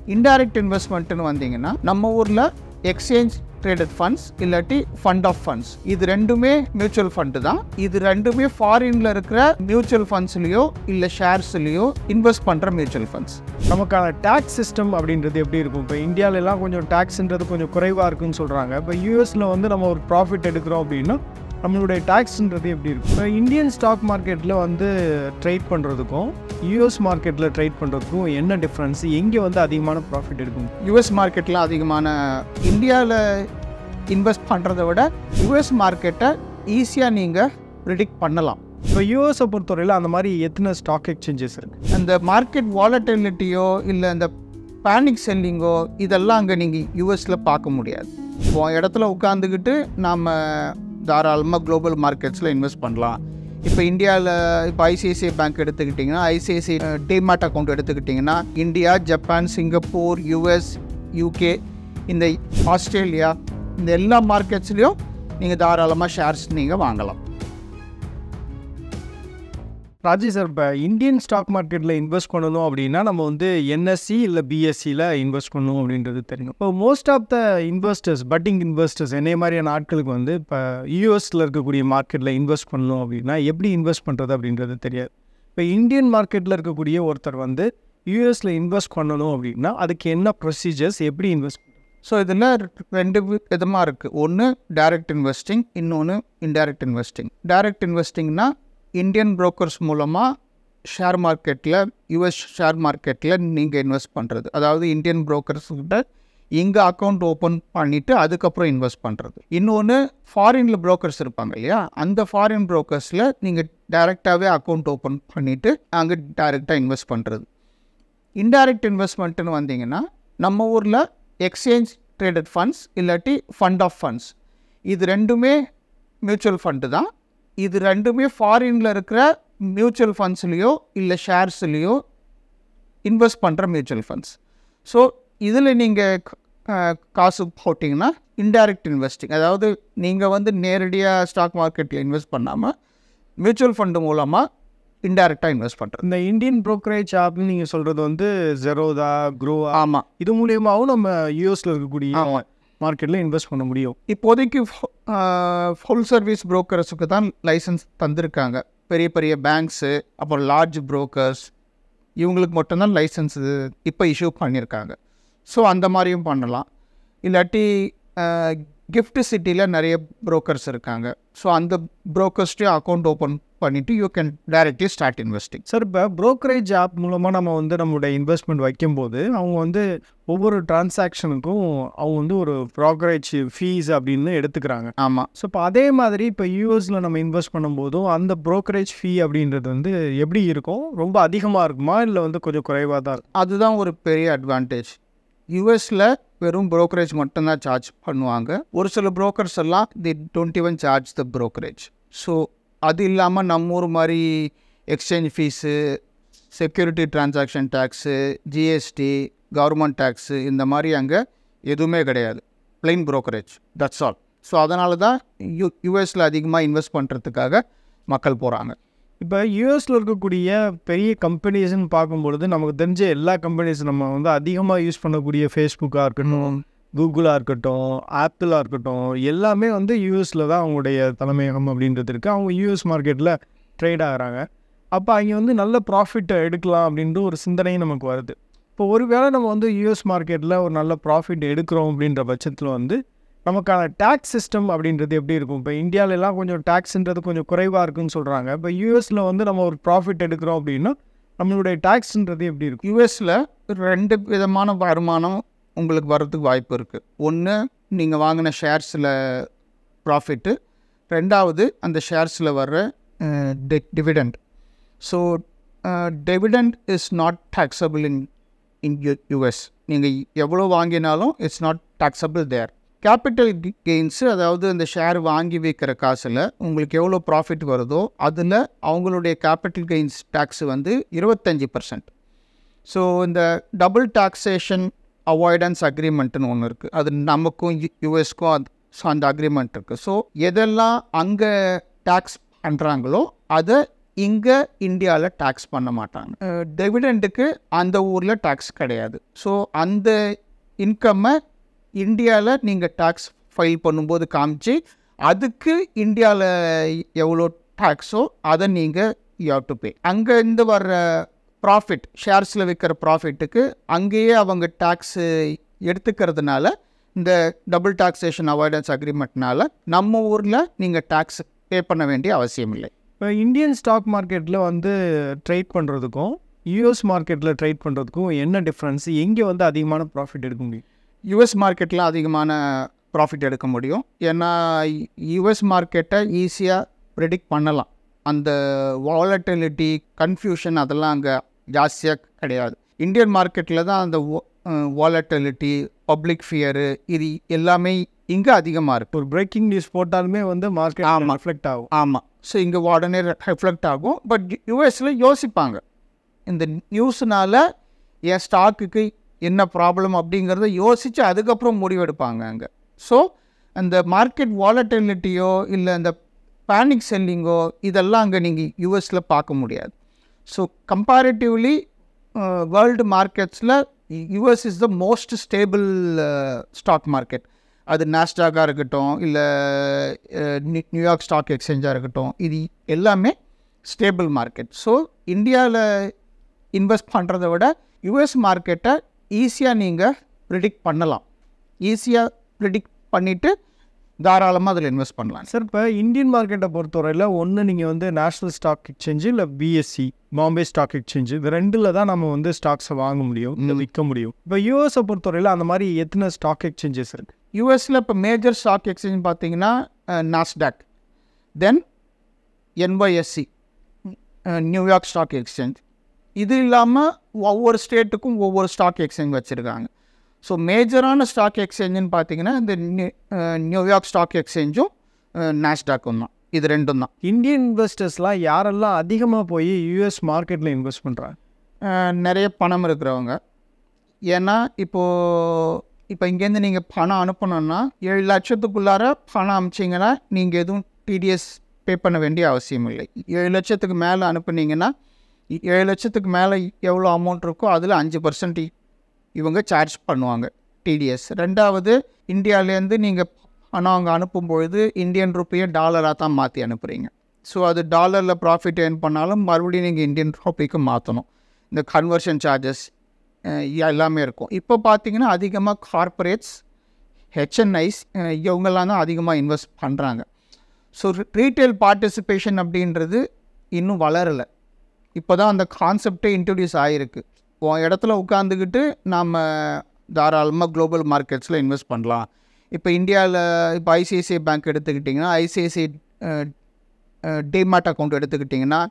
Indirect இன்வெஸ்ட்மெண்ட்னு வந்தீங்கன்னா நம்ம ஊரில் எக்ஸ்சேஞ்ச் ட்ரேடட் ஃபண்ட்ஸ் இல்லாட்டி ஃபண்ட் ஆஃப் ஃபண்ட்ஸ், இது ரெண்டுமே மியூச்சுவல் ஃபண்டு தான். இது ரெண்டுமே ஃபாரின்ல இருக்கிற மியூச்சுவல் ஃபண்ட்ஸ்லையோ இல்லை ஷேர்ஸ்லையோ இன்வெஸ்ட் பண்ணுற மியூச்சுவல் ஃபண்ட்ஸ். நமக்கான டேக்ஸ் சிஸ்டம் அப்படின்றது எப்படி இருக்கும்? இப்போ இந்தியாவிலலாம் கொஞ்சம் டேக்ஸ்ன்றது கொஞ்சம் குறைவாக இருக்குன்னு சொல்கிறாங்க. இப்போ யூஎஸில் வந்து நம்ம ஒரு ப்ராஃபிட் எடுக்கிறோம் அப்படின்னா நம்மளுடைய டேக்ஸ்ன்றது எப்படி இருக்கும்? இப்போ இந்தியன் ஸ்டாக் மார்க்கெட்டில் வந்து ட்ரேட் பண்ணுறதுக்கும் யூஎஸ் மார்க்கெட்டில் ட்ரேட் பண்ணுறதுக்கும் என்ன டிஃப்ரென்ஸ்? எங்கே வந்து அதிகமான ப்ராஃபிட் எடுக்கும்? யூஎஸ் மார்க்கெட்டில் அதிகமான, இந்தியாவில் இன்வெஸ்ட் பண்ணுறதை விட யூஎஸ் மார்க்கெட்டை ஈஸியாக நீங்கள் ப்ரிடிக்ட் பண்ணலாம். இப்போ யூஎஸை பொறுத்தவரையில் அந்த மாதிரி எத்தனை ஸ்டாக் எக்ஸ்சேஞ்சஸ் இருக்குது? அந்த மார்க்கெட் வாலட்டிலிட்டியோ இல்லை அந்த பேனிக் செல்லிங்கோ இதெல்லாம் அங்கே நீங்கள் யூஎஸில் பார்க்க முடியாது. இப்போ இடத்துல உட்காந்துக்கிட்டு நாம் தாராளமாக குளோபல் மார்க்கெட்ஸில் இன்வெஸ்ட் பண்ணலாம். இப்போ இந்தியாவில் இப்போ ஐசிஐசிஐ பேங்க் எடுத்துக்கிட்டிங்கன்னா, ஐசிஐசிஐ டிமேட் அக்கௌண்ட் எடுத்துக்கிட்டிங்கன்னா, India, Japan, Singapore, US, UK, இந்த ஆஸ்திரேலியா, இந்த எல்லா மார்க்கெட்ஸ்லேயும் நீங்கள் தாராளமாக ஷேர்ஸ் நீங்கள் வாங்கலாம். ராஜி சார், இப்போ இந்தியன் ஸ்டாக் மார்க்கெட்டில் இன்வெஸ்ட் பண்ணணும் அப்படின்னா நம்ம வந்து என்எஸ்சி இல்லை பிஎஸ்சியில் இன்வெஸ்ட் பண்ணணும் அப்படின்றது தெரியும். இப்போ most of the investors, budding investors, என்னைய மாதிரியான ஆட்களுக்கு வந்து இப்போ யூஎஸில் இருக்கக்கூடிய மார்க்கெட்டில் இன்வெஸ்ட் பண்ணணும் அப்படின்னா எப்படி இன்வெஸ்ட் பண்ணுறது அப்படின்றது தெரியாது. இப்போ இந்தியன் மார்க்கெட்டில் இருக்கக்கூடிய ஒருத்தர் வந்து யூஎஸில் இன்வெஸ்ட் பண்ணணும் அப்படின்னா அதுக்கு என்ன ப்ரொசீஜர்ஸ், எப்படி இன்வெஸ்ட்? ஸோ இதில் ரெண்டு விதமாக இருக்குது. ஒன்று டைரக்ட் இன்வெஸ்டிங், இன்னொன்று இன்டைரக்ட் இன்வெஸ்டிங். டைரக்ட் இன்வெஸ்டிங்னா இந்தியன் புரோக்கர்ஸ் மூலமாக ஷேர் மார்க்கெட்டில், யூஎஸ் ஷேர் மார்க்கெட்டில் நீங்கள் இன்வெஸ்ட் பண்ணுறது. அதாவது இந்தியன் புரோக்கர்ஸ்கிட்ட இங்கே அக்கௌண்ட் ஓப்பன் பண்ணிவிட்டு அதுக்கப்புறம் இன்வெஸ்ட் பண்ணுறது. இன்னொன்று ஃபாரினில் புரோக்கர்ஸ் இருப்பாங்க இல்லையா, அந்த ஃபாரின் புரோக்கர்ஸில் நீங்கள் டைரெக்டாகவே அக்கௌண்ட் ஓப்பன் பண்ணிவிட்டு அங்கே டைரெக்டாக இன்வெஸ்ட் பண்ணுறது. இன்டைரக்ட் இன்வெஸ்ட்மெண்ட்டுன்னு வந்தீங்கன்னா நம்ம ஊரில் எக்ஸ்சேஞ்ச் ட்ரேடட் ஃபண்ட்ஸ் இல்லாட்டி ஃபண்ட் ஆஃப் ஃபண்ட்ஸ், இது ரெண்டுமே மியூச்சுவல் ஃபண்டு தான். இது ரெண்டுமே ஃபாரினில் இருக்கிற மியூச்சுவல் ஃபண்ட்ஸ்லேயோ இல்லை ஷேர்ஸ்லேயோ இன்வெஸ்ட் பண்ணுற மியூச்சுவல் ஃபண்ட்ஸ். ஸோ இதில் நீங்கள் காசு போட்டிங்கன்னா இன்டைரக்ட் இன்வெஸ்டிங், அதாவது நீங்கள் வந்து நேரடியாக ஸ்டாக் மார்க்கெட்டில் இன்வெஸ்ட் பண்ணாமல் மியூச்சுவல் ஃபண்டு மூலமாக இன்டைரக்டாக இன்வெஸ்ட் பண்ணுறது. இந்த இந்தியன் ப்ரோக்கரேஜ் ஆப்னு நீங்கள் சொல்கிறது வந்து ஜெரோதா, க்ரோவா, ஆமாம், இது மூலியமாகவும் நம்ம யூஎஸில் இருக்கக்கூடிய மார்க்கெட்டில் இன்வெஸ்ட் பண்ண முடியும். இப்போதைக்கு ஃபுல் சர்வீஸ் புரோக்கர்ஸுக்கு தான் லைசன்ஸ் தந்திருக்காங்க. பெரிய பெரிய பேங்க்ஸு, அப்புறம் லார்ஜ் புரோக்கர்ஸ், இவங்களுக்கு மட்டும்தான் லைசன்ஸு இப்போ இஷ்யூ பண்ணியிருக்காங்க. ஸோ அந்த மாதிரியும் பண்ணலாம். இல்லாட்டி கிஃப்ட் சிட்டியில் நிறைய புரோக்கர்ஸ் இருக்காங்க. ஸோ அந்த புரோக்கர்ஸ்டையும் அக்கௌண்ட் ஓப்பன் பண்ணிவிட்டு you can directly start investing. Sir, இப்போ ப்ரோக்கரேஜ் ஆப் மூலமாக நம்ம வந்து நம்மளுடைய இன்வெஸ்ட்மெண்ட் வைக்கும்போது அவங்க வந்து ஒவ்வொரு டிரான்சாக்ஷனுக்கும் அவங்க வந்து ஒரு ப்ரோக்கரேஜ் ஃபீஸ் அப்படின்னு எடுத்துக்கிறாங்க. ஆமாம். ஸோ இப்போ அதே மாதிரி இப்போ யூஎஸில் நம்ம இன்வெஸ்ட் பண்ணும்போதும் அந்த ப்ரோக்கரேஜ் ஃபீ அப்படின்றது வந்து எப்படி இருக்கும்? ரொம்ப அதிகமாக இருக்குமா இல்லை வந்து கொஞ்சம் குறைவாக தான் இருக்கும்? அதுதான் ஒரு பெரிய அட்வான்டேஜ். யூஎஸில் வெறும் ப்ரோக்கரேஜ் மட்டும்தான் சார்ஜ் பண்ணுவாங்க. ஒரு சில புரோக்கர்ஸ் எல்லாம் they don't even charge the brokerage. So அது இல்லாமல் நம்ம ஊர் மாதிரி exchange fee, security transaction tax, GST, government tax, இந்த மாதிரி அங்கே எதுவுமே கிடையாது. Plain brokerage, that's all. So அதனால தான் யூஎஸில் அதிகமாக இன்வெஸ்ட் பண்ணுறதுக்காக மக்கள் போகிறாங்க. இப்போ யூஎஸில் இருக்கக்கூடிய பெரிய கம்பெனிஸ்ன்னு பார்க்கும்பொழுது நமக்கு தெரிஞ்ச எல்லா கம்பெனிஸும் நம்ம வந்து அதிகமாக யூஸ் பண்ணக்கூடிய ஃபேஸ்புக்காக இருக்கட்டும், கூகுளாக இருக்கட்டும், ஆப்பிளாக இருக்கட்டும், எல்லாமே வந்து யூஎஸில் தான் அவங்களுடைய தலைமையகம் அப்படின்றது இருக்குது. அவங்க யூஎஸ் மார்க்கெட்டில் ட்ரேட் ஆகிறாங்க. அப்போ அங்கே வந்து நல்ல ப்ராஃபிட்டை எடுக்கலாம் அப்படின்ற ஒரு சிந்தனையும் நமக்கு வருது. இப்போ ஒருவேளை நம்ம வந்து யூஎஸ் மார்க்கெட்டில் ஒரு நல்ல ப்ராஃபிட் எடுக்கிறோம் அப்படின்ற பட்சத்தில் வந்து நமக்கான டேக்ஸ் சிஸ்டம் அப்படின்றது எப்படி இருக்கும்? இப்போ இந்தியாவிலலாம் கொஞ்சம் டேக்ஸ்ன்றது கொஞ்சம் குறைவாக இருக்குன்னு சொல்கிறாங்க. இப்போ யூஎஸில் வந்து நம்ம ஒரு ப்ராஃபிட் எடுக்கிறோம் அப்படின்னா நம்மளுடைய டேக்ஸ்ன்றது எப்படி இருக்கும்? யூஎஸில் ரெண்டு விதமான வருமானம் உங்களுக்கு வர்றதுக்கு வாய்ப்பு இருக்குது. ஒன்று, நீங்கள் வாங்கின ஷேர்ஸில் ப்ராஃபிட்டு. ரெண்டாவது, அந்த ஷேர்ஸில் வர்ற dividend. So dividend is not taxable in US. நீங்கள் எவ்வளோ வாங்கினாலும் it's not taxable there. Capital gains, அதாவது அந்த ஷேர் வாங்கி வைக்கிற காசில் உங்களுக்கு எவ்வளோ ப்ராஃபிட் வருதோ அதில் அவங்களுடைய கேபிட்டல் கெயின்ஸ் டேக்ஸு வந்து 25%. ஸோ இந்த டபுள் டாக்ஸேஷன் அவாய்டன்ஸ் அக்ரிமெண்ட்டுன்னு ஒன்று இருக்குது. அது நமக்கும் யூஎஸ்க்கும் அந்த அக்ரிமெண்ட் இருக்குது. ஸோ எதெல்லாம் அங்கே டேக்ஸ் பண்ணுறாங்களோ அதை இங்கே இந்தியாவில் டேக்ஸ் பண்ண மாட்டாங்க. டிவிடெண்டுக்கு அந்த ஊரில் டேக்ஸ் கிடையாது. ஸோ அந்த இன்கம்மை இந்தியாவில் நீங்கள் டேக்ஸ் ஃபைல் பண்ணும்போது காமிச்சு அதுக்கு இந்தியாவில் எவ்வளோ டேக்ஸோ அதை நீங்கள் யூ ஹேவ் டு பே. அங்கேருந்து வர்ற ப்ராஃபிட், ஷேர்ஸில் விற்கிற ப்ராஃபிட்டுக்கு அங்கேயே அவங்க டேக்ஸு எடுத்துக்கிறதுனால இந்த டபுள் டாக்ஸேஷன் அவாய்டன்ஸ் அக்ரிமெண்ட்னால நம்ம ஊரில் நீங்கள் டேக்ஸ் பே பண்ண வேண்டிய அவசியம் இல்லை. இப்போ இந்தியன் ஸ்டாக் மார்க்கெட்டில் வந்து ட்ரேட் பண்ணுறதுக்கும் யூஎஸ் மார்க்கெட்டில் ட்ரேட் பண்ணுறதுக்கும் என்ன டிஃப்ரென்ஸ்? எங்கே வந்து அதிகமான ப்ராஃபிட் எடுக்க முடியும்? யூஎஸ் மார்க்கெட்டில் அதிகமான ப்ராஃபிட் எடுக்க முடியும். ஏன்னா யூஎஸ் மார்க்கெட்டை ஈஸியாக ப்ரெடிக்ட் பண்ணலாம். அந்த வாலட்டிலிட்டி, கன்ஃபியூஷன் அதெல்லாம் அங்கே ஜாஸ்தியாக கிடையாது. இந்தியன் மார்க்கெட்டில் தான் அந்த வாலட்டிலிட்டி, பப்ளிக் ஃபியரு இது எல்லாமே இங்கே அதிகமாக இருக்குது. ஒரு பிரேக்கிங் நியூஸ் போட்டாலுமே வந்து மார்க்கெட் ரிஃப்ளெக்ட் ஆகும். ஆமாம். ஸோ இங்கே உடனே ரிஃப்ளெக்ட் ஆகும். பட் யூஎஸில் யோசிப்பாங்க, இந்த நியூஸ்னால் என் ஸ்டாக்குக்கு என்ன ப்ராப்ளம் அப்படிங்கிறத யோசித்து அதுக்கப்புறம் முடிவெடுப்பாங்க அங்கே. ஸோ அந்த மார்க்கெட் வாலட்டிலிட்டியோ இல்லை அந்த பேனிக் செல்லிங்கோ இதெல்லாம் அங்கே நீங்கள் யூஎஸில் பார்க்க முடியாது. ஸோ கம்பேரிட்டிவ்லி வேர்ல்டு மார்க்கெட்ஸில் US is the most stable stock market. அது நாஸ்டாக்காக இருக்கட்டும், இல்லை நியூயார்க் ஸ்டாக் எக்ஸ்சேஞ்சாக இருக்கட்டும், இது எல்லாமே ஸ்டேபிள் மார்க்கெட். ஸோ இந்தியாவில் இன்வெஸ்ட் பண்ணுறத விட யூஎஸ் மார்க்கெட்டை ஈஸியாக நீங்கள் ப்ரிடிக்ட் பண்ணலாம். ஈஸியாக ப்ரிடிக்ட் பண்ணிவிட்டு தாராளமாக அதில் இன்வெஸ்ட் பண்ணலாம். சார், இப்போ இந்தியன் மார்க்கெட்டை பொறுத்தவரையில் ஒன்று நீங்கள் வந்து நேஷ்னல் ஸ்டாக் எக்ஸ்சேஞ்சு இல்லை பிஎஸ்சி, பாம்பே ஸ்டாக் எக்ஸ்சேஞ்சு, இது ரெண்டில் தான் நம்ம வந்து ஸ்டாக்ஸை வாங்க முடியும், இல்லை விற்க முடியும். இப்போ யூஎஸை பொறுத்தவரையில் அந்த மாதிரி எத்தனை ஸ்டாக் எக்ஸ்சேஞ்சஸ் இருக்குது? யூஎஸில் இப்போ மேஜர் ஸ்டாக் எக்ஸ்சேஞ்ச் பார்த்தீங்கன்னா Nasdaq, then NYSE, New York stock exchange. இது இல்லாமல் ஒவ்வொரு ஸ்டேட்டுக்கும் ஒவ்வொரு ஸ்டாக் எக்ஸ்சேஞ்ச் வச்சுருக்காங்க. ஸோ மேஜரான ஸ்டாக் எக்ஸ்சேஞ்சுன்னு பார்த்தீங்கன்னா இந்த நியூயார்க் ஸ்டாக் எக்ஸ்சேஞ்சும் நாஸ்டாக்கும் தான். இது ரெண்டும் தான். இந்தியன் இன்வெஸ்டர்ஸ்லாம் யாரெல்லாம் அதிகமாக போய் யூஎஸ் மார்க்கெட்டில் இன்வெஸ்ட் பண்ணுறாங்க? நிறைய பணம் இருக்கிறவங்க. ஏன்னா இப்போ இங்கேருந்து நீங்கள் பணம் அனுப்பணுன்னா 7 லட்சத்துக்குள்ளார பணம் அனுப்பிச்சிங்கன்னா நீங்கள் எதுவும் டிடிஎஸ் பே பண்ண வேண்டிய அவசியம் இல்லை. 7 லட்சத்துக்கு மேலே அனுப்புனீங்கன்னா 7 லட்சத்துக்கு மேலே எவ்வளோ அமௌண்ட் இருக்கோ அதில் 5% இவங்க சார்ஜ் பண்ணுவாங்க டிடிஎஸ். ரெண்டாவது, இந்தியாவிலேருந்து நீங்கள் பணம் அங்கே அனுப்பும்பொழுது இந்தியன் ருப்பியை டாலராக தான் மாற்றி அனுப்புகிறீங்க. ஸோ அது டாலரில் ப்ராஃபிட் ஏர்ன் பண்ணாலும் மறுபடியும் நீங்கள் இந்தியன் ருப்பிக்கு மாற்றணும். இந்த கன்வர்ஷன் சார்ஜஸ் எல்லாமே இருக்கும். இப்போ பார்த்தீங்கன்னா அதிகமாக கார்ப்பரேட்ஸ், ஹெச்என்ஐஸ் இவங்கெல்லாம் தான் அதிகமாக இன்வெஸ்ட் பண்ணுறாங்க. ஸோ ரீட்டைல் பார்ட்டிசிபேஷன் அப்படின்றது இன்னும் வளரலை. இப்போ தான் அந்த கான்செப்டே இன்ட்ரடியூஸ் ஆகிருக்கு. இடத்துல உட்காந்துக்கிட்டு நாம் தாராளமாக குளோபல் மார்க்கெட்ஸில் இன்வெஸ்ட் பண்ணலாம். இப்போ இந்தியாவில் இப்போ ஐசிஐசிஐ பேங்க் எடுத்துக்கிட்டிங்கன்னா, ஐசிஐசிஐ டிமேட் அக்கௌண்ட் எடுத்துக்கிட்டிங்கன்னா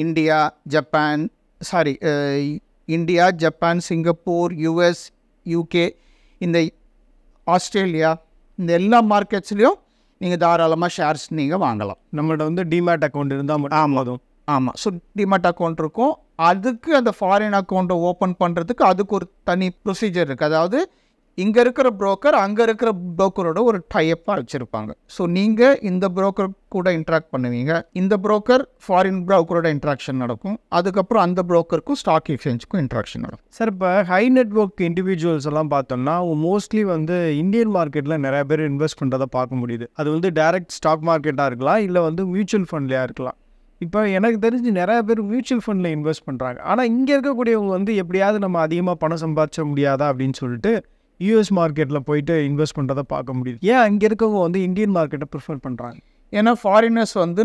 India, Japan, Singapore, US, UK, இந்த ஆஸ்திரேலியா, இந்த எல்லா மார்க்கெட்ஸ்லேயும் நீங்கள் தாராளமாக ஷேர்ஸ் நீங்கள் வாங்கலாம். நம்மள்ட்ட வந்து டிமேட் அக்கௌண்ட் இருந்தால் மட்டும் போதும். ஆமாம். ஸோ டிமேட் அக்கௌண்ட் இருக்கும். அதுக்கு அந்த ஃபாரின் அக்கௌண்ட்டை ஓப்பன் பண்ணுறதுக்கு அதுக்கு ஒரு தனி ப்ரொசீஜர் இருக்குது. அதாவது இங்கே இருக்கிற புரோக்கர் அங்கே இருக்கிற புரோக்கரோட ஒரு டைப்பாக வச்சுருப்பாங்க. ஸோ நீங்கள் இந்த புரோக்கர் கூட இன்ட்ராக்ட் பண்ணுவீங்க, இந்த புரோக்கர் ஃபாரின் புரோக்கரோட இன்ட்ராக்ஷன் நடக்கும், அதுக்கப்புறம் அந்த புரோக்கருக்கும் ஸ்டாக் எக்ஸ்சேஞ்சுக்கும் இன்ட்ராக்ஷன் நடக்கும். சார், இப்போ ஹை நெட்வொர்க் இண்டிவிஜுவல்ஸ் எல்லாம் பார்த்தோம்னா மோஸ்ட்லி வந்து இந்தியன் மார்க்கெட்டில் நிறைய பேர் இன்வெஸ்ட் பண்ணுறதை பார்க்க முடியுது. அது வந்து டைரக்ட் ஸ்டாக் மார்க்கெட்டாக இருக்கலாம், இல்லை வந்து மியூச்சுவல் ஃபண்ட்லையாக இருக்கலாம். இப்போ எனக்கு தெரிஞ்சு நிறைய பேர் மியூச்சுவல் ஃபண்டில் இன்வெஸ்ட் பண்ணுறாங்க. ஆனால் இங்கே இருக்கக்கூடியவங்க வந்து எப்படியாவது நம்ம அதிகமாக பணம் சம்பாதிச்ச முடியாதா அப்படின்னு சொல்லிட்டு யூஎஸ் மார்க்கெட்டில் போயிட்டு இன்வெஸ்ட் பண்ணுறதை பார்க்க முடியுது. ஏன் அங்கே இருக்கவங்க வந்து இந்தியன் மார்க்கெட்டை ப்ரிஃபர் பண்ணுறாங்க? ஏன்னா ஃபாரினர்ஸ் வந்து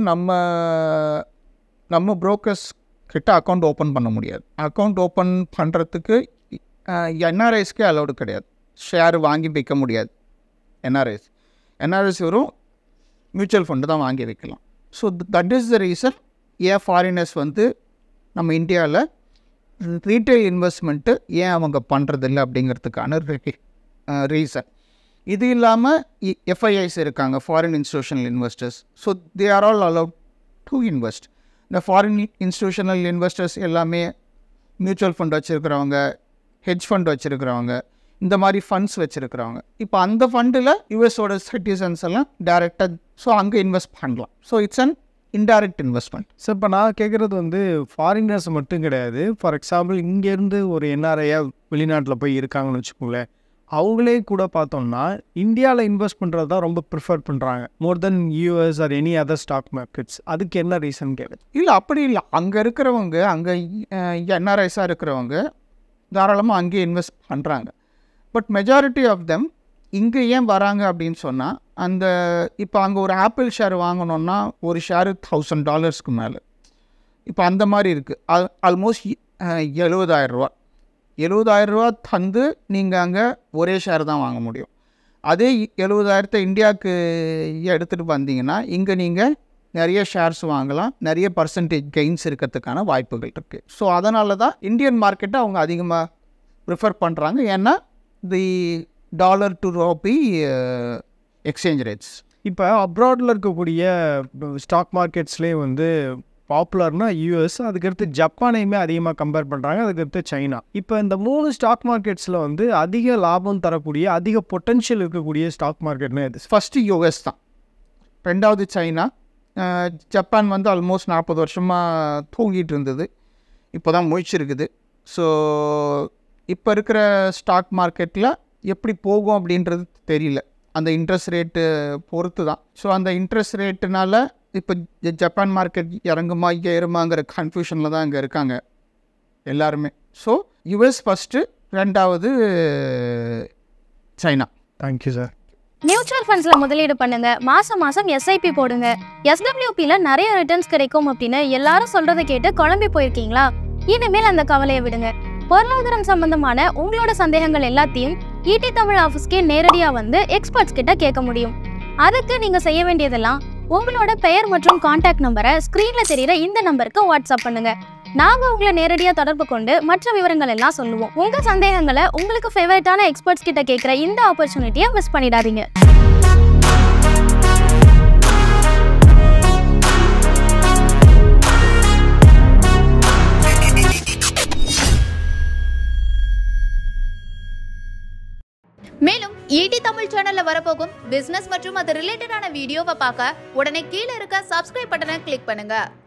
நம்ம புரோக்கர்ஸ் கிட்ட அக்கௌண்ட் ஓப்பன் பண்ண முடியாது. அக்கௌண்ட் ஓப்பன் பண்ணுறதுக்கு என்ஆர்ஐஸ்க்கே அலௌடு கிடையாது. ஷேர் வாங்கி வைக்க முடியாது. என்ஆர்ஐஸ் வெறும் மியூச்சுவல் ஃபண்டு தான் வாங்கி வைக்கலாம். So that is the reason ஏன் ஃபாரினர்ஸ் வந்து நம்ம இந்தியாவில் ரீட்டைல் இன்வெஸ்ட்மெண்ட்டு ஏன் அவங்க பண்ணுறதில்ல அப்படிங்கிறதுக்கான ரீசன். இது இல்லாமல் எஃப்ஐஐஸ் இருக்காங்க, foreign institutional investors. So they are all allowed to invest. இந்த ஃபாரின் இன்ஸ்டிடியூஷனல் இன்வெஸ்டர்ஸ் எல்லாமே மியூச்சுவல் ஃபண்ட் வச்சுருக்கிறவங்க, ஹெட்ஜ் ஃபண்ட் வச்சுருக்கிறவங்க, இந்த மாதிரி ஃபண்ட்ஸ் வச்சுருக்கிறவங்க. இப்போ அந்த ஃபண்டில் யூஎஸோட சிட்டிசன்ஸ் எல்லாம் டைரெக்டாக ஸோ அங்கே இன்வெஸ்ட் பண்ணலாம். So it's an indirect investment. So இப்போ நான் கேட்குறது வந்து ஃபாரினர்ஸ் மட்டும் கிடையாது. ஃபார் எக்ஸாம்பிள் இங்கேருந்து ஒரு என்ஆர்ஐயா வெளிநாட்டில் போய் இருக்காங்கன்னு வச்சுக்கோங்களேன், அவங்களே கூட பார்த்தோம்னா இந்தியாவில் இன்வெஸ்ட் பண்ணுறது தான் ரொம்ப ப்ரிஃபர் பண்ணுறாங்க more than US or any other stock markets. அதுக்கு என்ன ரீசன் கேட்குது? இல்லை, அப்படி இல்லை. அங்கே இருக்கிறவங்க, அங்கே என்ஆர்ஐஸாக இருக்கிறவங்க தாராளமாக அங்கேயே இன்வெஸ்ட் பண்ணுறாங்க. பட் மெஜாரிட்டி ஆஃப் தெம் இங்கே ஏன் வராங்க அப்படின்னு சொன்னால், அந்த இப்போ அங்கே ஒரு ஆப்பிள் ஷேர் வாங்கணுன்னா ஒரு ஷேரு $1000 மேலே. இப்போ அந்த மாதிரி இருக்குது. ஆல்மோஸ்ட் 70,000 தந்து நீங்கள் அங்கே ஒரே ஷேர் தான் வாங்க முடியும். அதே 70,000 இந்தியாவுக்கு எடுத்துகிட்டு வந்தீங்கன்னா இங்கே நீங்கள் நிறைய ஷேர்ஸ் வாங்கலாம், நிறைய பர்சன்டேஜ் கெயின்ஸ் இருக்கிறதுக்கான வாய்ப்புகள் இருக்குது. ஸோ அதனால தான் இந்தியன் மார்க்கெட்டை அவங்க அதிகமாக ப்ரிஃபர் பண்ணுறாங்க. ஏன்னா the dollar to rupee exchange rates. இப்போ அப்ராடில் இருக்கக்கூடிய ஸ்டாக் மார்க்கெட்ஸ்லேயே வந்து பாப்புலர்னா யூஎஸ், அதுக்கடுத்து ஜப்பானையுமே அதிகமாக கம்பேர் பண்ணுறாங்க, அதுக்கடுத்து சைனா. இப்போ இந்த 3 ஸ்டாக் மார்க்கெட்ஸில் வந்து அதிக லாபம் தரக்கூடிய, அதிக பொட்டென்ஷியல் இருக்கக்கூடிய ஸ்டாக் மார்க்கெட்னா எது? ஃபஸ்ட்டு யூஎஸ் தான், ரெண்டாவது சைனா, ஜப்பான் வந்து ஆல்மோஸ்ட் 40 வருஷமாக தூங்கிட்டு இருந்தது, இப்போ தான் முழிச்சிருக்குது. ஸோ இப்போ இருக்கிற ஸ்டாக் மார்க்கெட்டில் எப்படி போகும் அப்படின்றது தெரியல, அந்த இன்ட்ரெஸ்ட் ரேட்டு பொறுத்து தான். ஸோ அந்த இன்ட்ரெஸ்ட் ரேட்டுனால இப்போ ஜப்பான் மார்க்கெட் இறங்குமா ஏறுமாங்கிற கன்ஃபியூஷனில் தான் இங்கே இருக்காங்க எல்லாருமே. ஸோ யூஎஸ் ஃபஸ்ட்டு, ரெண்டாவது சைனா. Thank you sir. மியூச்சுவல் ஃபண்ட்ஸில் முதலீடு பண்ணுங்க, மாதம் மாதம் எஸ்ஐபி போடுங்க, எஸ்டபிள்யூபியில் நிறைய ரிட்டர்ன்ஸ் கிடைக்கும் அப்படின்னு எல்லாரும் சொல்கிறத கேட்டு குழம்பி போயிருக்கீங்களா? இனிமேல் அந்த கவலையை விடுங்க. பொருளாதாரம் சம்பந்தமான உங்களோட சந்தேகங்கள் எல்லாத்தையும் ஈடி தமிழ் ஆஃபீஸ்க்கே நேரடியாக வந்து எக்ஸ்பர்ட்ஸ் கிட்ட கேட்க முடியும். அதுக்கு நீங்கள் செய்ய வேண்டியதெல்லாம் உங்களோட பெயர் மற்றும் கான்டாக்ட் நம்பரை ஸ்க்ரீனில் தெரிகிற இந்த நம்பருக்கு வாட்ஸ்அப் பண்ணுங்க. நாங்கள் உங்களை நேரடியாக தொடர்பு கொண்டு மற்ற விவரங்கள் எல்லாம் சொல்லுவோம். உங்கள் சந்தேகங்களை உங்களுக்கு ஃபேவரட்டான எக்ஸ்பர்ட்ஸ் கிட்ட கேட்குற இந்த ஆப்பர்ச்சுனிட்டியை மிஸ் பண்ணிடாதீங்க. மேலும் ஈடி தமிழ் சேனல்ல வரப்போகும் பிசினஸ் மற்றும் அது ரிலேட்டடான வீடியோவை பார்க்க உடனே கீழே இருக்க சப்ஸ்கிரைப் பட்டனை கிளிக் பண்ணுங்க.